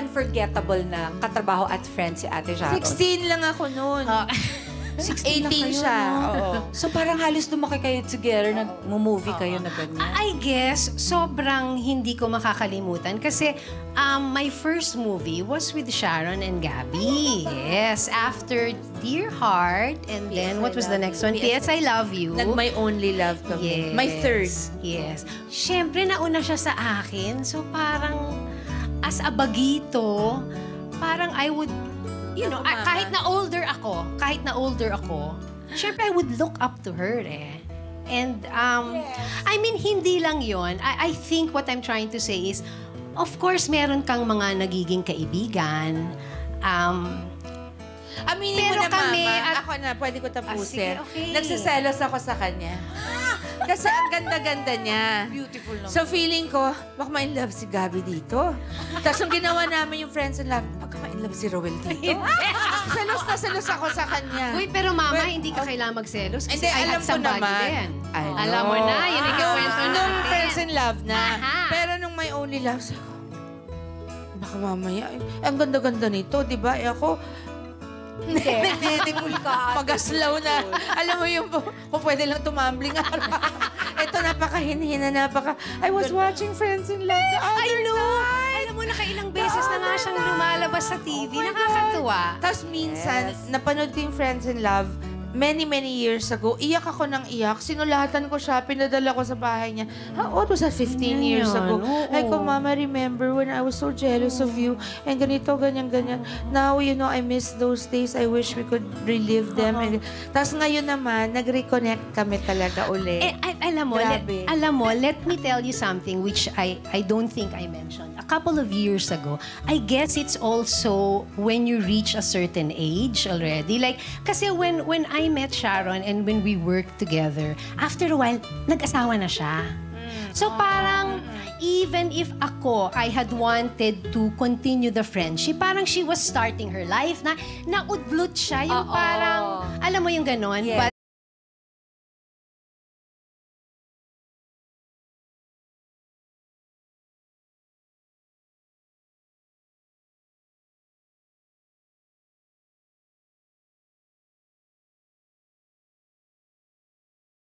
unforgettable na katrabaho at friend si Ate Sharon? 16 lang ako noon. 16 na 18 kayo, siya. no? Oo. So parang halos lumaki kayo together, nag-movie kayo na ganyan. I guess, sobrang hindi ko makakalimutan kasi my first movie was with Sharon and Gabby. Yes, after Dear Heart, and then what was the next one? P.S. I Love You. My Only Love Yes. kami. My third. Yes. Siyempre, nauna siya sa akin. So parang, as a bagito, parang I would, you know, kahit na older ako, siyempre I would look up to her eh. And, I mean, hindi lang yon. I think what I'm trying to say is, of course, meron kang mga nagiging kaibigan. Aminin Pero mo na, kami, Mama. Ako na, pwede ko tapusin. sige, okay. Nagsiselos ako sa kanya. Kasi ang ganda-ganda niya. Beautiful naman. So feeling ko, baka ma-in love si Gabby dito. Tapos yung ginawa namin yung Friends in Love, baka ma-in love si Roel dito. Selos na selos ako sa kanya. Uy, pero mama, hindi ka kailangan magselos kasi Hindi, I alam had ko somebody naman. din. I know. Alam mo na, yun ang kikwento Nung natin. Friends in Love na. Aha. Pero nung My Only Love, sabi ko, baka mamaya, ang ganda-ganda nito, di ba? Eh ako, magaslaw na. Alam mo yung, kung pwede lang tumambling araw. Ito, napakahinhina, I was watching Friends in Love the other I know! night. Alam mo, nakailang beses na nga siyang lumalabas sa TV. Nakakatuwa. Tapos minsan, napanood ko yung Friends in Love, many years ago, iyak ako ng iyak. Sinulatan ko siya, pinadala ko sa bahay niya. What was that, 15 years ago? Ay ko, Mama, remember when I was so jealous of you and ganito, ganyan. Now, you know, I miss those days. I wish we could relive them. Tapos ngayon naman, nag-reconnect kami talaga uli. Alam Grabe. mo, let me tell you something which I don't think I mentioned. A couple of years ago, I guess it's also when you reach a certain age already. Like, kasi when I met Sharon and when we worked together, after a while, nag-asawa na siya. So parang, even if I had wanted to continue the friendship, parang she was starting her life na naudlot siya. Yung parang, alam mo yung ganon? Yes.